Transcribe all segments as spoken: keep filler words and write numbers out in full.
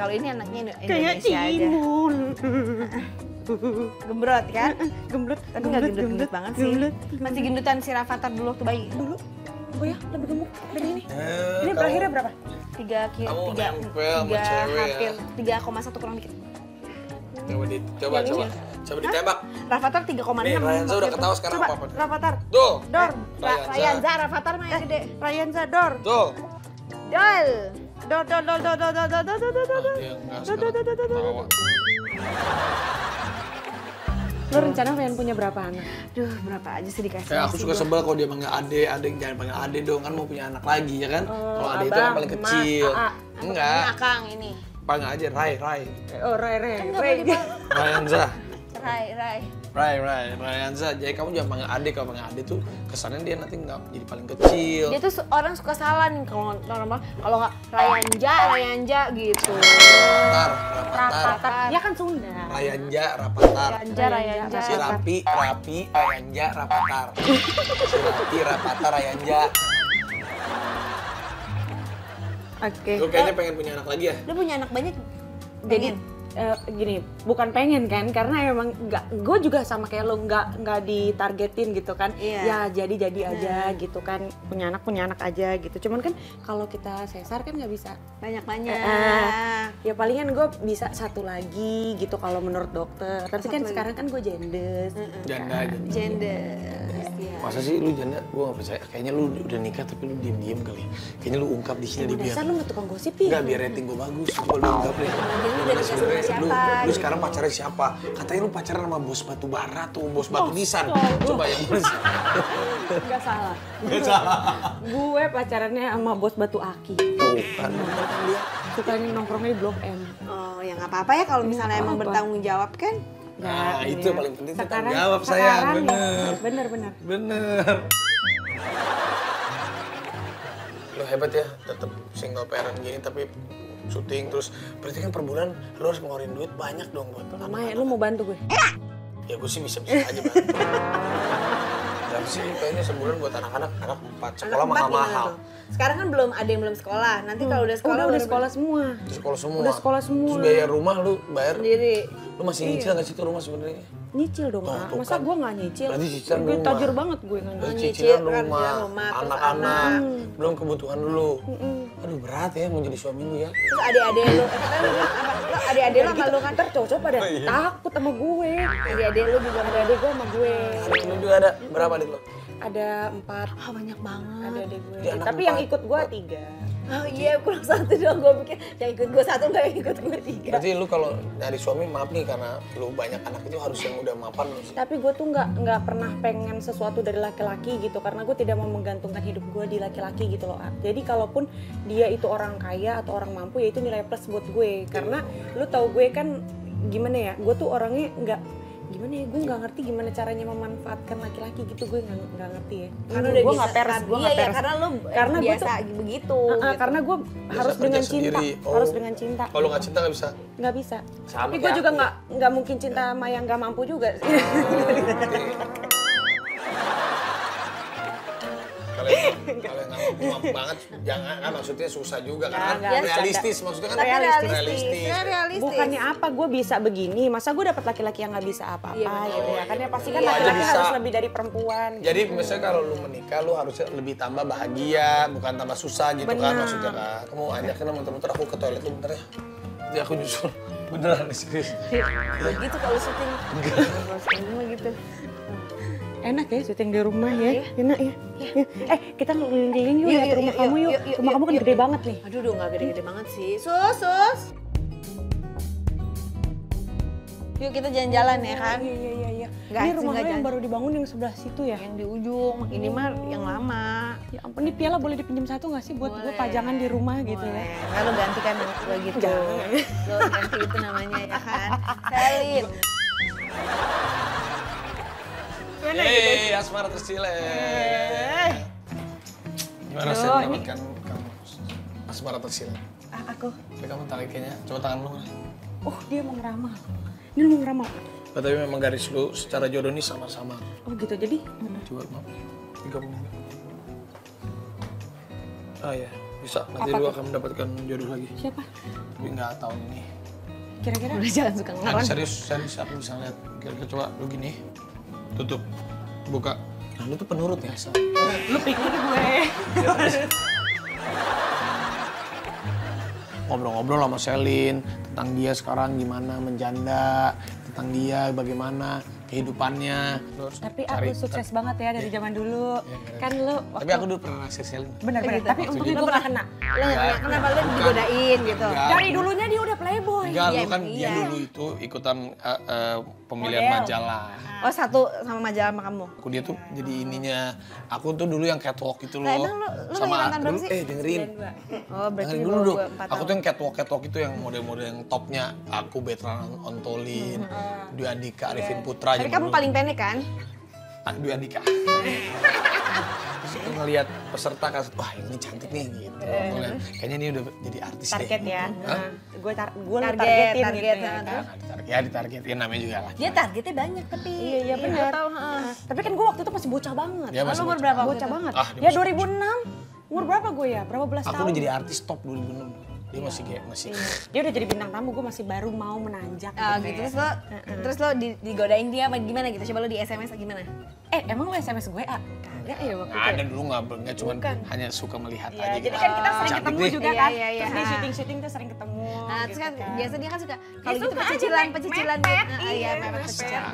Kalau ini anaknya Indonesia kayak aja. timun. Gembrot kan? Gembrot. Tapi nggak gendut-gendut banget sih. Gembrot. Masih gendutan si Rafathar dulu waktu bayi. Dulu. Oh ya, lebih gemuk dari ini. Eh, Ini kamu- berakhirnya berapa? Tiga kilo, Kamu tiga, nempel sama tiga cewek ya. hampir tiga koma satu kurang dikit. Coba di, coba, Yang coba. ini. Coba ditembak. Rafathar tiga koma Nih, enam. Ryanza udah ketawa sekarang Coba, apa-apa. Rafathar. Tuh. Dor. Eh, Ra- Ryanza. Ryanza, Rafathar mah yang gede. Ryanza Dor. Tuh. Dol. Dor dor dor dor dor dor dor dor dor dor. Ah, dia enggak sekarang ketawa. Lo rencana pengen punya berapa anak? Duh, berapa aja sih dikasih. Kayak aku suka sebel kalau dia panggil ade, ade jangan panggil ade dong, kan mau punya anak lagi ya kan. Kalau ade itu kan abang, paling emak, kecil. aa. Ini Enggak, Akang ini. panggil aja Rai, Rai. Oh, Rai Rai. Kan nggak Rai. boleh dipanggil. Ryanza. Rai, Rai. Rai, Rai, Ryanza. Jadi kamu jangan panggil ade, kalau panggil ade tuh kesannya dia nanti nggak jadi paling kecil. Dia tuh su- orang suka salah nih kalau normal, kalau nggak Rayanja, Rayanja gitu. Rapatar, Rapatar. Rapatar. Dia kan Sunda. Rayanja, Rapatar. Rayanja, Rayanja. Si Rapi, Rapi, Rayanja, Rapatar. Si Rapi, Rapatar, Rayanja. Oke. Lu kayaknya pengen punya anak lagi ya? Dia punya anak banyak. Jadi eh, gini, bukan pengen kan, karena emang nggak, gue juga sama kayak lo nggak nggak ditargetin gitu kan. Iya. Ya jadi jadi aja gitu kan, punya anak punya anak aja gitu. Cuman kan kalau kita sesar kan nggak bisa. banyak-banyak. Eh, ya palingan gue bisa satu lagi gitu kalau menurut dokter. Tapi kan lagi. sekarang kan gue jendes. Janda aja. Gender. Iya. Masa sih lu janda? Gue gak percaya. Kayaknya lu udah nikah tapi lu diem-diem kali. Kayaknya lu ungkap di sini di biar. Dasar lu nggak tukang gosip ya? Enggak, biar rating gue bagus. Gue lu ungkap deh. udah Gimana nikah sama sebenarnya siapa, lu, lu gitu. sekarang pacarnya siapa? Katanya lu pacaran sama bos batu bara tuh, bos batu nisan. oh. Coba yang mana sih? Nggak salah. Gak salah. Gue pacarannya sama bos batu aki. Tuh kan, kan dia. Sukanya nongkrongnya di Blok M. Oh, ya nggak apa-apa ya kalau misalnya Nggak emang apa-apa. bertanggung jawab kan. Nah, Nggak, itu iya. paling penting, Sekarang- tanggung jawab, sayang. sekarang ya. Bener. Bener, bener. Bener. Lu hebat ya, tetap single parent gini tapi syuting terus. Berarti kan per bulan lu harus ngeluarin duit banyak dong buat Lumayan, lu mau bantu gue? Ya gue sih bisa-bisa aja bantu. Dan sih kayaknya sebulan buat anak-anak, anak empat sekolah Anak empat mahal-mahal. gimana tuh? Sekarang kan belum ada yang belum sekolah. Nanti kalau udah sekolah Udah, udah baru sekolah semua. Terus sekolah semua. Udah sekolah semua. Terus biaya rumah lu bayar. sendiri. Lu masih nyicil nggak sih tuh rumah sebenarnya? Nyicil dong, Tuh, ah. tuh Masa kan. gue nggak nyicil? Berarti cicilan Gue rumah. tajir banget gue nggak Terus nyicil. nyicil, cicilan kan, rumah, cicilan rumah, terus anak-anak, anak. belum kebutuhan lu. Aduh berat ya mau jadi suami lu ya. Terus adik-adik lu, eh, kan lu apa? Lu adik-adik lu sama lu kan Ntar cowok pada Oh, iya. takut sama gue. adik-adik lu juga ada Adik gue sama gue. Adik lu juga ada berapa adik lu? Ada empat. Ah, banyak banget. Ada adik gue. Dia anak Tapi yang empat. ikut gue tiga. Oh iya, kurang satu dong. Gue pikir yang ikut gue satu, nggak yang ikut gue tiga. Berarti lu kalau nyari suami maaf nih karena lu banyak anak itu harus yang udah mapan lu. Tapi gue tuh nggak nggak pernah pengen sesuatu dari laki-laki gitu, karena gue tidak mau menggantungkan hidup gue di laki-laki gitu loh. Ar. Jadi kalaupun dia itu orang kaya atau orang mampu, ya itu nilai plus buat gue. Karena lu tahu gue kan gimana ya, gue tuh orangnya nggak gimana ya, gue nggak ngerti gimana caranya memanfaatkan laki-laki gitu, gue nggak nggak ngerti ya. Karena gue udah nggak bisa- peres, gue iya, nggak iya, peres. karena lu Karena gue biasa tuh- begitu. Ah, ah, gitu. karena gue harus kerja dengan cinta, sendiri. Oh. harus dengan cinta. Kalau nggak cinta nggak bisa. Nggak bisa. Sama Tapi gue kayak juga aku. nggak nggak mungkin cinta sama yang nggak mampu juga. Kalau yang kalau yang nggak mampu mampu banget, jangan kan maksudnya susah juga kan. Nggak, nggak, realistis maksudnya kan Tapi realistis. realistis. Saya realistis. Bukannya apa, gue bisa begini, masa gue dapet laki-laki yang nggak bisa apa-apa Iya, betul. gitu ya kan, ya pasti kan Iya, laki-laki bisa. harus lebih dari perempuan gitu. Jadi misalnya kalau lu menikah lu harus lebih tambah bahagia, bukan tambah susah gitu kan Benar. maksudnya kan. Kamu ajakin muter-muter aku ke toilet lu bentar ya. Nanti aku nyusul. Beneran nih serius. Begitu kalau syuting. Kalau syuting mah gitu. Enak ya syuting di rumah ya, enak ya. Ya. Eh kita keliling-keliling yuk, Yuk, lihat yuk, rumah yuk, kamu yuk, yuk. yuk, yuk, Rumah kamu kan yuk, gede yuk. banget nih. Aduh, udah nggak gede-gede banget sih. Sus, sus. Yuk kita jalan-jalan ya kan. Iya iya iya. iya. Nggak, Ini rumah nggak lo yang jalan. baru dibangun yang sebelah situ ya. Yang di ujung, ini mah yang lama. Ya ampun, ini piala boleh dipinjam satu nggak sih buat gue Boleh. pajangan di rumah gitu ya? Boleh. Lalu ganti kan lo gitu. Jangan. Lo ganti itu namanya ya kan. Selin. Hei, asmara tercile. Gimana Aduh, sih ini- mendapatkan kamu asmara tercile? Ah, aku. Tapi kamu tarik kayaknya, coba tangan lu. Oh dia mau ngeramal. Ini lu mau ngeramal. Oh, tapi memang garis lu secara jodoh ini sama-sama. Oh gitu, jadi mana? Coba maaf, tiga menit. Oh ya, Bisa, nanti Apa lu tuh? akan mendapatkan jodoh lagi. Siapa? Tapi nggak tahun ini. Kira-kira? Udah jangan suka Nah, ngeron. serius, serius aku bisa lihat. Kira-kira coba lu gini, tutup, buka. Nah lu tuh penurut ya, Sa. Lu pikir gue. Ngobrol-ngobrol sama Selin tentang dia sekarang gimana menjanda, tentang dia bagaimana kehidupannya. Lu harus Tapi cari- aku sukses banget ya dari zaman dulu. Iya, Kan lu Tapi aku dulu pernah naksir Selin. bener-bener. Gitu. Tapi Waktu untungnya dia- gue gak kena. Lo nggak kenapa lo Bukan. digodain gitu. Enggak. Dari dulunya dia udah playboy. Enggak, Iya, lu kan emang dia iya. dulu itu ikutan uh, uh, pemilihan Model. majalah. Oh satu sama majalah sama kamu. Aku dia tuh jadi ininya, aku tuh dulu yang catwalk gitu loh. Nah, emang lu- lu lagi mantan berapa dulu- sih? Eh dengerin. Oh berarti Dengerin di dulu bawah dong. gua empat Aku tahun. tuh yang catwalk catwalk itu yang model-model yang topnya. Aku Bertrand Ontolin, Dwi Andika, Arifin Putra. Tapi zaman kamu dulu. paling pendek kan? Ah, Dwi Andika. Terus aku ngeliat peserta kan, wah ini cantik nih gitu. Aku ngeliat, kayaknya ini udah jadi artis Target deh. ya. Hah? Gue tar gue Target, targetin target, gitu ya. nah, Ya, ditarget, ya ditargetin namanya juga lah. Dia targetnya banyak tapi. Iya, iya benar. gua tahu, heeh. Tapi kan gue waktu itu masih bocah banget. Dia masih Lu umur bocah. berapa? Bocah waktu itu? banget. Ah, dia ya masih dua ribu enam. Umur berapa gue ya? Berapa belas Aku tahun? udah jadi artis top dua ribu enam. Dia masih kayak masih. Dia udah jadi bintang tamu, gue masih baru mau menanjak. Ah, gitu ya. terus lo, terus lo di- digodain dia apa gimana gitu? Coba lo di S M S gimana? Eh emang lu S M S gue ah? Kagak ya waktu itu. Ada dulu nggak, nggak cuman Bukan. hanya suka melihat Ya, aja. jadi gitu. kan kita sering Cantik ketemu nih. juga Iya, kan. iya, iya. Terus di Ah. syuting-syuting tuh sering ketemu. Nah, terus gitu kan biasa dia kan suka kalau Ya, gitu suka aja, pecicilan, Mek. pecicilan Mepet, gitu. Ah, iya, iya, mepet mepet. pecicilan.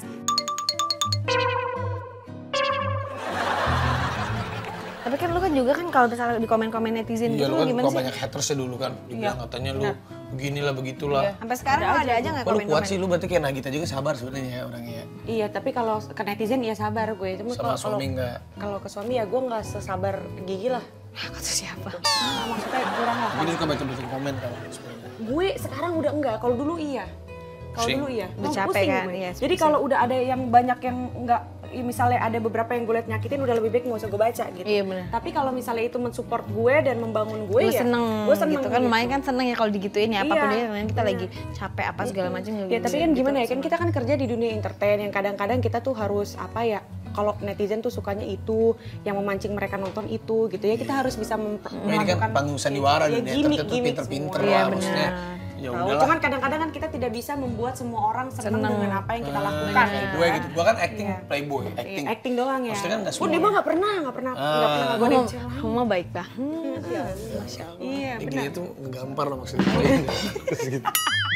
Tapi kan lu kan juga kan kalau misalnya di komen-komen netizen Iya, gitu lu lu kan gimana kok sih? banyak haters ya dulu kan. Dibilang Iya, katanya lu benar. beginilah begitulah. Sampai sekarang lo ada aja nggak Kok lu kuat komen-komen? sih, lu berarti kayak Nagita juga sabar sebenarnya ya orangnya ya. Iya, tapi kalau ke netizen ya sabar gue. Cuma Sama kalau suami nggak? kalau ke suami ya gue nggak sesabar Gigi lah. Aku tuh siapa? Nah, maksudnya kurang lah. Tapi dia suka baca-baca komen kan sebenarnya. Gue sekarang udah enggak, kalau dulu iya. Kalau Pusing? dulu iya. Udah Mau capek pusing kan? gue. Iya, Jadi pusing. kalau udah ada yang banyak yang enggak, ya misalnya ada beberapa yang gue liat nyakitin, udah lebih baik nggak usah gue baca gitu. Iya, benar. Tapi kalau misalnya itu mensupport gue dan membangun gue Lu ya, seneng, gue seneng gitu kan, lumayan kan seneng ya kalau digituin ya apapun Iya, dia, kita benar. lagi capek apa segala macam Ya tapi kan gimana ya, kan kita kan kerja di dunia entertain yang kadang-kadang kita tuh harus apa ya, kalau netizen tuh sukanya itu, yang memancing mereka nonton itu gitu ya, kita harus bisa mem- Nah, ini kan melakukan panggung sandiwara ya, dunia gimmick, entertain tuh gimmick pinter-pinter semua. Iya, lah maksudnya. benar. Ya Tahu, udahlah. cuman kadang-kadang kan kita tidak bisa membuat semua orang senang Seneng. dengan apa yang kita Ah, lakukan. gue gitu, gue kan acting Iya. playboy, Iya, acting. acting doang ya. Maksudnya kan nggak Oh dia semua. mah nggak pernah, nggak pernah, nggak Ah. pernah Kamu, godain cewek. kamu mah baik banget. Masya Allah. Iya Ini benar. dia tuh ngegampar loh maksudnya. Terus gitu.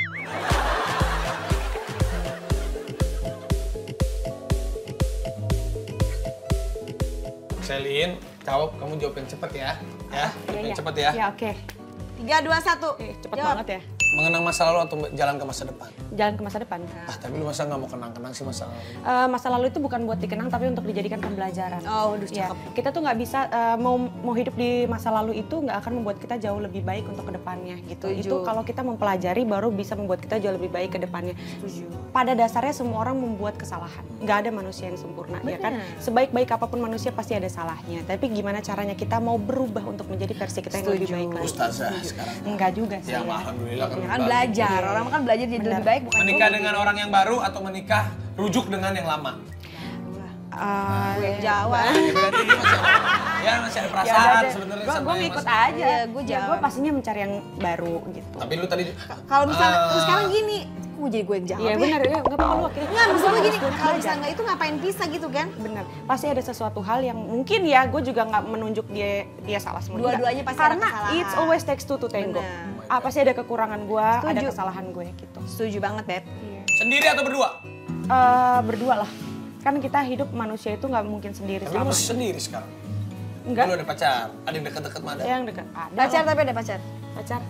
Selin, jawab, kamu jawab yang cepet ya. Ya, jawab yang cepet ya. Ya oke. Tiga, dua, satu. Eh, cepet Jawab. banget ya. Mengenang masa lalu atau jalan ke masa depan? Jalan ke masa depan. Ah, tapi lu masa nggak mau kenang-kenang sih masa lalu? Eh, masa lalu itu bukan buat dikenang tapi untuk dijadikan pembelajaran. Oh, waduh, Ya, cakep. kita tuh nggak bisa eh, mau mau hidup di masa lalu itu nggak akan membuat kita jauh lebih baik untuk kedepannya gitu. Setuju. Itu kalau kita mempelajari baru bisa membuat kita jauh lebih baik ke depannya. Pada dasarnya semua orang membuat kesalahan. Nggak ada manusia yang sempurna, ya kan? Sebaik-baik apapun manusia pasti ada salahnya. Tapi gimana caranya kita mau berubah untuk menjadi versi kita yang lebih Setuju. baik lagi? Ustazah sekarang. Enggak juga sih. Ya, alhamdulillah kan. Ya kan bagus. belajar, orang kan belajar jadi lebih baik bukan Menikah dengan orang yang baru atau menikah rujuk dengan yang lama? Eh, gue yang Jawa. Ya, berarti dia masih ada, ya masih ada perasaan sebenarnya gue sama gue yang ngikut masih- aja. Iya, gue Ya, Jawa. gue pastinya mencari yang baru gitu. Tapi lu tadi Kalau misalnya Ah. terus sekarang gini, kok jadi gue yang jawab Iya ya? benar ya, nggak apa-apa lu akhirnya. Nggak, maksud gue gini, Gue kalau aja. misalnya nggak itu ngapain pisah gitu kan? Bener, pasti ada sesuatu hal yang mungkin ya gue juga nggak menunjuk dia dia salah semua. Dua-duanya Enggak. pasti ada Karena kesalahan. it's always takes two to tango. Bener. Ah, pasti ada kekurangan gue, ada Setuju. kesalahan gue gitu. Setuju banget, Beb. sendiri atau berdua? Eh, berdua lah, kan kita hidup manusia itu nggak mungkin sendiri Tapi lu selama. masih sendiri sekarang. Enggak, Lu ada pacar, ada yang deket-deket mana? yang dekat. Ada Pacar lah. tapi ada pacar? Pacar.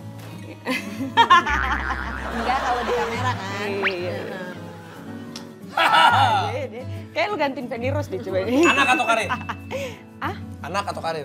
Enggak, kalau di kamera kan. Iya. Iya, iya. Kayak lu gantiin Feni Rose deh coba. Anak atau karir? Ah? Anak atau karir?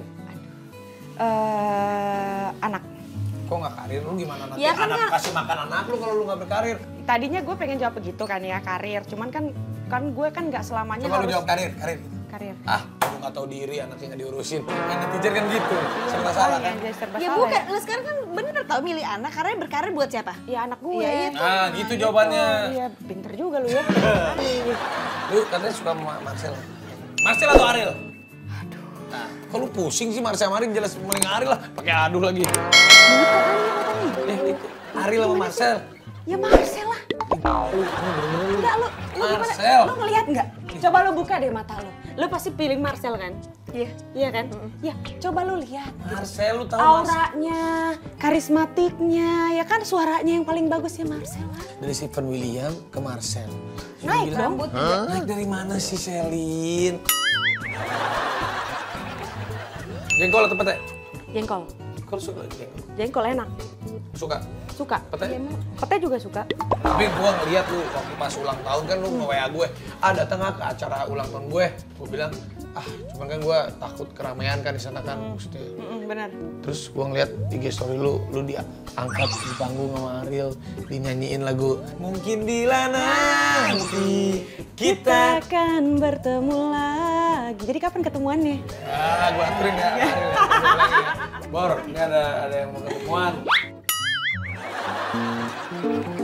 Eh, anak. Kok nggak karir? Lu gimana nanti Ya kan anak nggak- kasih makan anak lu kalau lu nggak berkarir? Tadinya gue pengen jawab begitu kan ya, karir. Cuman kan kan gue kan nggak selamanya Coba lu harus jawab karir, karir. karir. Ah, lu nggak tahu diri, anaknya nggak diurusin. Kan netizen kan gitu, serba salah Iya, kan? jadi serba Ya salah bukan, lu sekarang kan bener tau milih anak karena berkarir buat siapa? Ya anak gue. Iya, itu. Nah, gitu jawabannya. Iya, pinter juga lu ya. Aduh. Lu katanya suka sama Marcel. Marcel atau Ariel? Aduh. Nah, Kok lu pusing sih Marcel sama Ari? Jelas paling Ari lah. Pakai aduh lagi. Eh, itu Ari sama Marcel. Ya Marcel lah. Enggak, lu, lu gimana? Marcel. Lu ngeliat nggak? Coba lu buka deh mata lu. Lu pasti pilih Marcel kan? Iya. Iya kan? Iya, coba lu lihat. Marcel, lu tahu Marcel? Auranya, karismatiknya, ya kan suaranya yang paling bagus ya Marcel lah. Dari Stephen William ke Marcel. Naik dong. Naik dari mana sih Selin? Jengkol atau pete? Jengkol. Kau suka jengkol? Jengkol enak. Suka? Suka. Pete? Pete juga suka. Tapi gue ngeliat lu waktu pas ulang tahun kan lu nge-W A gue. Ah datang nggak ke acara ulang tahun gue? Gue bilang, ah cuman kan gue takut keramaian kan di sana kan maksudnya. Mm-mm, benar. Terus gue ngeliat I G story lu, lu diangkat di panggung sama Ariel, dinyanyiin lagu Mungkin Bila Nanti Kita Kita. akan bertemu lagi. Jadi kapan ketemuannya? Ah, gue aturin ya, Ariel ya. Besok lagi ya. Bor, ini ada ada yang mau ketemuan.